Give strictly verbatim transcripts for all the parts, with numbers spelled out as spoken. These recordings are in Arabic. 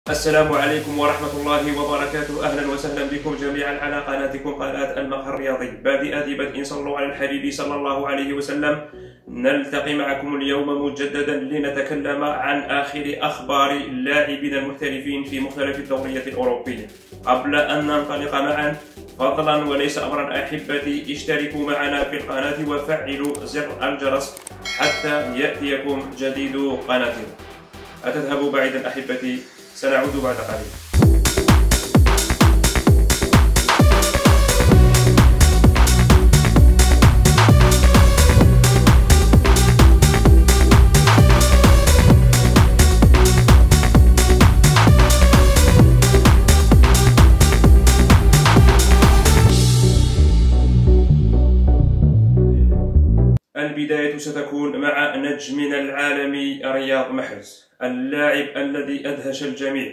السلام عليكم ورحمة الله وبركاته. أهلا وسهلا بكم جميعا على قناتكم قناة المقهى الرياضي. بادئ ذي بدء صلوا على الحبيب صلى الله عليه وسلم. نلتقي معكم اليوم مجددا لنتكلم عن آخر أخبار اللاعبين المحترفين في مختلف الدوريات الأوروبية. قبل أن ننطلق معا، فضلا وليس أمرا أحبتي، اشتركوا معنا في القناة وفعلوا زر الجرس حتى يأتيكم جديد قناتنا. أتذهبوا بعيدا أحبتي، سنعود بعد قليل. البداية ستكون مع نجمنا العالمي رياض محرز، اللاعب الذي أدهش الجميع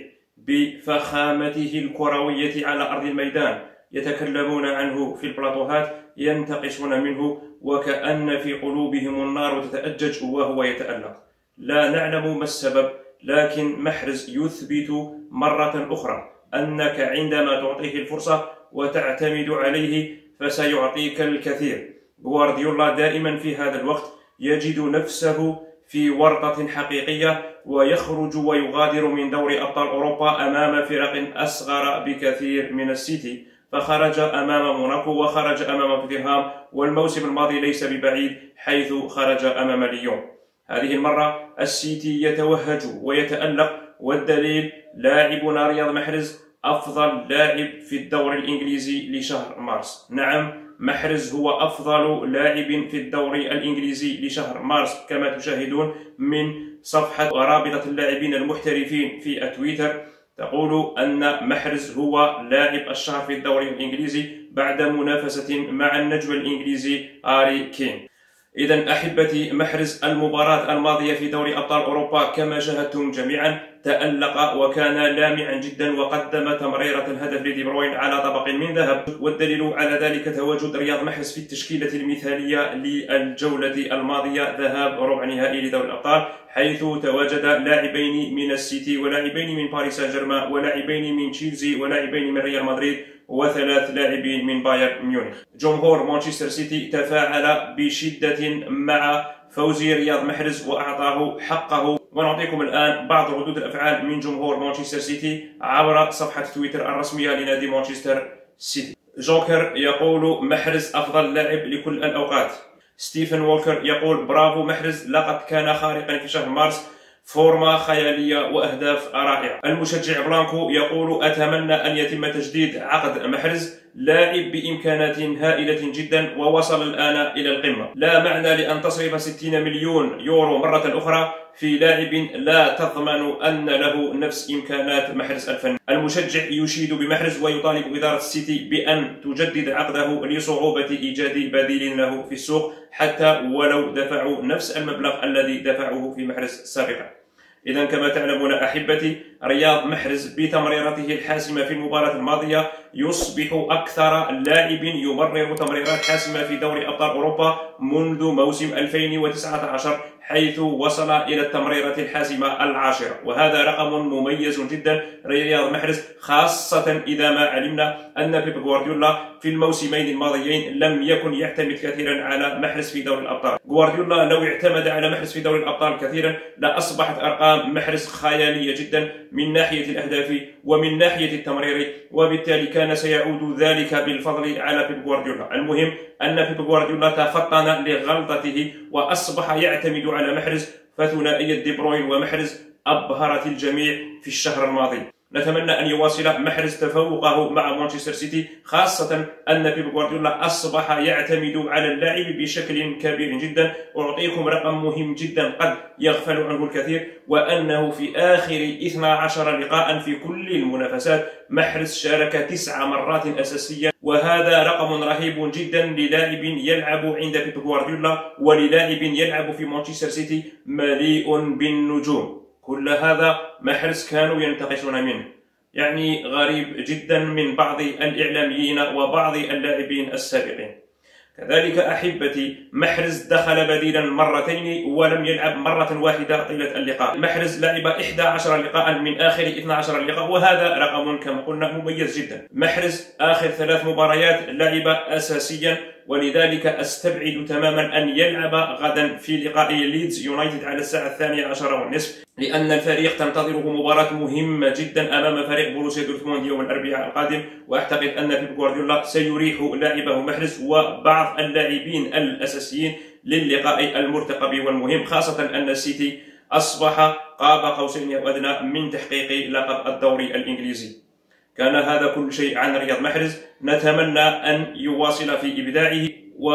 بفخامته الكروية على أرض الميدان. يتكلمون عنه في البلاطوهات، ينتقصون منه وكأن في قلوبهم النار تتأجج وهو يتألق. لا نعلم ما السبب، لكن محرز يثبت مرة أخرى أنك عندما تعطيه الفرصة وتعتمد عليه فسيعطيك الكثير. غوارديولا دائما في هذا الوقت يجد نفسه في ورطة حقيقية، ويخرج ويغادر من دوري أبطال أوروبا أمام فرق أصغر بكثير من السيتي، فخرج أمام موناكو وخرج أمام توتنهام، والموسم الماضي ليس ببعيد حيث خرج أمام ليون. هذه المرة السيتي يتوهج ويتألق، والدليل لاعبنا رياض محرز أفضل لاعب في الدوري الإنجليزي لشهر مارس. نعم، محرز هو أفضل لاعب في الدوري الإنجليزي لشهر مارس كما تشاهدون من صفحة رابطة اللاعبين المحترفين في تويتر، تقول أن محرز هو لاعب الشهر في الدوري الإنجليزي بعد منافسة مع النجم الإنجليزي هاري كين. إذا أحبتي، محرز المباراة الماضية في دوري أبطال أوروبا كما شاهدتم جميعا تألق وكان لامعا جدا، وقدم تمريرة الهدف لدي بروين على طبق من ذهب، والدليل على ذلك تواجد رياض محرز في التشكيلة المثالية للجولة الماضية ذهاب ربع نهائي لدوري الأبطال، حيث تواجد لاعبين من السيتي ولاعبين من باريس سان جيرمان ولاعبين من تشيلسي ولاعبين من ريال مدريد وثلاث لاعبين من بايرن ميونخ. جمهور مانشستر سيتي تفاعل بشدة مع فوز رياض محرز وأعطاه حقه، ونعطيكم الآن بعض ردود الأفعال من جمهور مانشستر سيتي عبر صفحة تويتر الرسمية لنادي مانشستر سيتي. جوكر يقول محرز أفضل لاعب لكل الأوقات. ستيفن وولكر يقول برافو محرز، لقد كان خارقا في شهر مارس، فورما خيالية وأهداف رائعة. المشجع بلانكو يقول أتمنى أن يتم تجديد عقد محرز، لاعب بإمكانات هائلة جدا ووصل الآن إلى القمة. لا معنى لأن تصرف ستين مليون يورو مرة أخرى في لاعب لا تضمن أن له نفس إمكانات محرز الفني. المشجع يشيد بمحرز ويطالب إدارة السيتي بأن تجدد عقده لصعوبة إيجاد بديل له في السوق، حتى ولو دفعوا نفس المبلغ الذي دفعوه في محرز سابقا. إذا كما تعلمون أحبتي، رياض محرز بتمريرته الحاسمة في المباراة الماضية يصبح أكثر لاعب يمرر تمريرات حاسمة في دوري أبطال أوروبا منذ موسم ألفين وتسعة عشر، حيث وصل إلى التمريرة الحاسمة العاشرة، وهذا رقم مميز جدا رياض محرز، خاصة إذا ما علمنا أن بيب غوارديولا في الموسمين الماضيين لم يكن يعتمد كثيرا على محرز في دوري الأبطال. غوارديولا لو اعتمد على محرز في دوري الأبطال كثيرا لأصبحت أرقام محرز خيالية جدا من ناحية الأهداف ومن ناحية التمرير، وبالتالي كان سيعود ذلك بالفضل على بيب غوارديولا. المهم أن بيب غوارديولا تفطن لغلطته وأصبح يعتمد على محرز، فثنائية دي بروين ومحرز أبهرت الجميع في الشهر الماضي. نتمنى أن يواصل محرز تفوقه مع مانشستر سيتي، خاصة أن بيب غوارديولا أصبح يعتمد على اللاعب بشكل كبير جدا. أعطيكم رقم مهم جدا قد يغفل عنه الكثير، وأنه في آخر اثني عشر لقاء في كل المنافسات محرز شارك تسع مرات أساسيا، وهذا رقم رهيب جدا للاعب يلعب عند بيب غوارديولا وللاعب يلعب في مانشستر سيتي مليء بالنجوم. كل هذا محرز كانوا ينتقصون منه، يعني غريب جدا من بعض الإعلاميين وبعض اللاعبين السابقين. كذلك أحبتي محرز دخل بديلا مرتين ولم يلعب مرة واحدة طيلة اللقاء. محرز لعب إحدى عشرة لقاء من آخر اثني عشر لقاء، وهذا رقم كما قلنا مميز جدا. محرز آخر ثلاث مباريات لعب أساسيا، ولذلك أستبعد تماما أن يلعب غدا في لقاء ليدز يونايتد على الساعة الثانية عشرة والنصف، لأن الفريق تنتظره مباراة مهمة جدا أمام فريق بروسيا دورتموند يوم الأربعاء القادم. وأعتقد أن بيب غوارديولا سيريح لاعبه محرز وبعض اللاعبين الأساسيين للقاء المرتقب والمهم، خاصة أن السيتي أصبح قاب قوسين أو أدنى من تحقيق لقب الدوري الإنجليزي. كان هذا كل شيء عن رياض محرز، نتمنى أن يواصل في إبداعه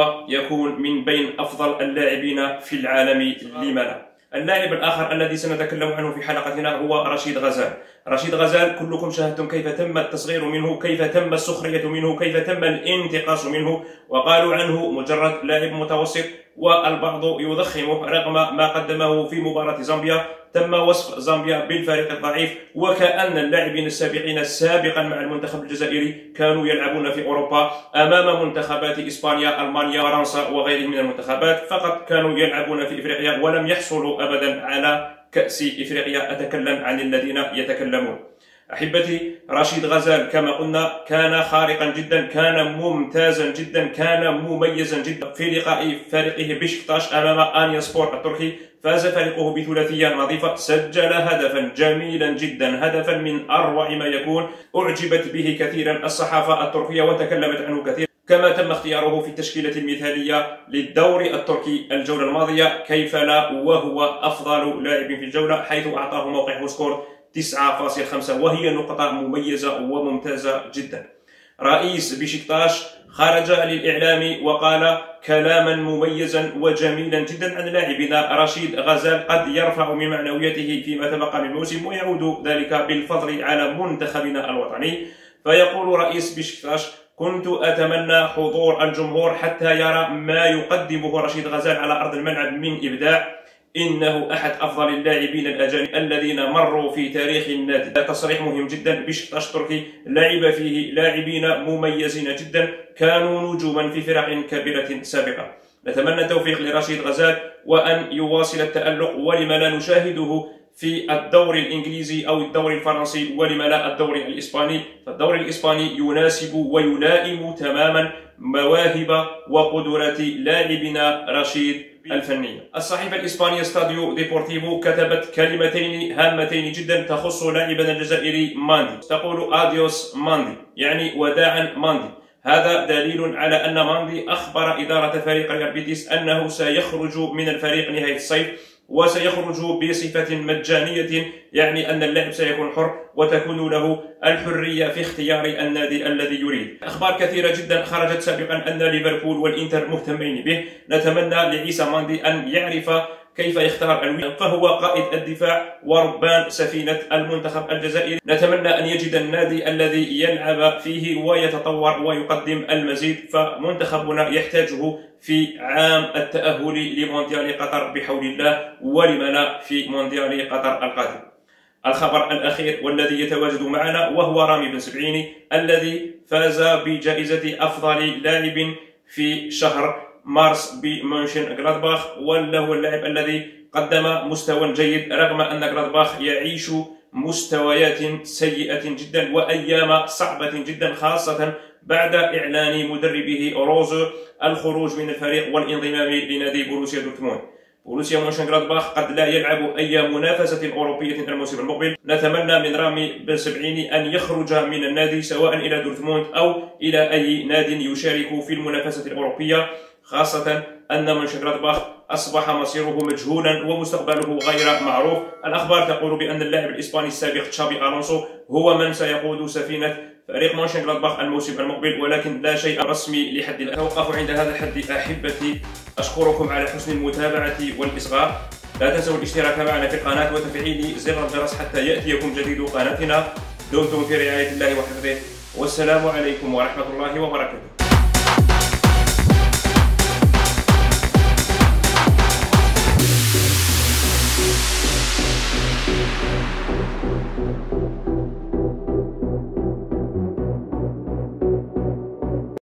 ويكون من بين أفضل اللاعبين في العالم. لما لا؟ اللاعب الآخر الذي سنتكلم عنه في حلقتنا هو رشيد غزال. رشيد غزال كلكم شاهدتم كيف تم التصغير منه، كيف تم السخرية منه، كيف تم الانتقاص منه، وقالوا عنه مجرد لاعب متوسط، والبعض يضخمه رغم ما قدمه في مباراة زامبيا. تم وصف زامبيا بالفريق الضعيف، وكأن اللاعبين السابقين سابقا مع المنتخب الجزائري كانوا يلعبون في أوروبا أمام منتخبات إسبانيا، ألمانيا، فرنسا وغيرها من المنتخبات، فقط كانوا يلعبون في إفريقيا ولم يحصلوا أبدا على كأس إفريقيا. أتكلم عن الذين يتكلمون. أحبتي، رشيد غزال كما قلنا كان خارقا جدا، كان ممتازا جدا، كان مميزا جدا. في لقاء فريقه بشكتاش أمام أنيا سبور التركي فاز فريقه بثلاثية نظيفة، سجل هدفا جميلا جدا، هدفا من أروع ما يكون، أعجبت به كثيرا الصحافة التركية وتكلمت عنه كثيرا. كما تم اختياره في التشكيلة المثالية للدوري التركي الجولة الماضية، كيف لا، وهو أفضل لاعب في الجولة، حيث أعطاه موقعه سكور تسعة فاصلة خمسة، وهي نقطة مميزة وممتازة جدا. رئيس بشكتاش خرج للإعلام وقال كلاما مميزا وجميلا جدا عن لاعبنا رشيد غزال، قد يرفع من معنوياته فيما تبقى من الموسم، ويعود ذلك بالفضل على منتخبنا الوطني. فيقول رئيس بشكتاش: كنت أتمنى حضور الجمهور حتى يرى ما يقدمه رشيد غزال على أرض الملعب من إبداع. إنه أحد أفضل اللاعبين الأجانب الذين مروا في تاريخ النادي. تصريح مهم جدا. بشكتاش تركي لعب فيه لاعبين مميزين جدا كانوا نجوما في فرق كبيرة سابقة. نتمنى التوفيق لرشيد غزال وأن يواصل التألق، ولما لا نشاهده في الدوري الإنجليزي أو الدوري الفرنسي، ولما لا الدوري الإسباني. فالدوري الإسباني يناسب ويلائم تماما مواهب وقدرات لاعبنا رشيد الفنية. الصحيفة الإسبانية ستاديو ديبورتيفو كتبت كلمتين هامتين جدا تخص لاعبنا الجزائري ماندي، تقول أديوس ماندي، يعني وداعا ماندي. هذا دليل على أن ماندي أخبر إدارة فريق ريال بيتيس أنه سيخرج من الفريق نهاية الصيف، وسيخرج بصفة مجانية، يعني أن اللاعب سيكون حر وتكون له الحرية في اختيار النادي الذي يريد. أخبار كثيرة جدا خرجت سابقا أن ليفربول والإنتر مهتمين به. نتمنى لعيسى ماندي أن يعرف كيف يختار الوجه، فهو قائد الدفاع وربان سفينة المنتخب الجزائري. نتمنى أن يجد النادي الذي يلعب فيه ويتطور ويقدم المزيد، فمنتخبنا يحتاجه في عام التأهل لمونديال قطر بحول الله، ولما لا في مونديال قطر القادم. الخبر الأخير والذي يتواجد معنا وهو رامي بن سبعيني، الذي فاز بجائزة أفضل لاعب في شهر مارس بمونشن غلادباخ، وله اللاعب الذي قدم مستوى جيد رغم أن غلادباخ يعيش مستويات سيئة جدا وأيام صعبة جدا، خاصة بعد إعلان مدربه روزو الخروج من الفريق والانضمام لنادي بروسيا دورتموند. بروسيا مونشنغلادباخ قد لا يلعب أي منافسة أوروبية الموسم المقبل. نتمنى من رامي بن سبعيني أن يخرج من النادي سواء إلى دورتموند أو إلى أي نادي يشارك في المنافسة الأوروبية، خاصة أن مونشنغلادباخ أصبح مصيره مجهولا ومستقبله غير معروف. الأخبار تقول بأن اللاعب الإسباني السابق تشابي ألونسو هو من سيقود سفينة فريق مونشنغلادباخ الموسم المقبل، ولكن لا شيء رسمي لحد الآن. أتوقف عند هذا الحد أحبتي، أشكركم على حسن المتابعة والإصغاء. لا تنسوا الاشتراك معنا في القناة وتفعيل زر الجرس حتى يأتيكم جديد قناتنا. دمتم في رعاية الله وحفظه، والسلام عليكم ورحمة الله وبركاته.